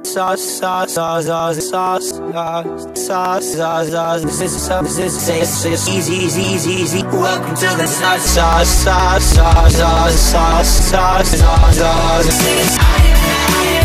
sauce, sauce, sauce, sauce, sauce, sauce, sauce, sauce, easy, easy, easy, easy. Welcome to the sauce, sauce, sauce, sauce, sauce, sauce, sauce, sauce, sauce.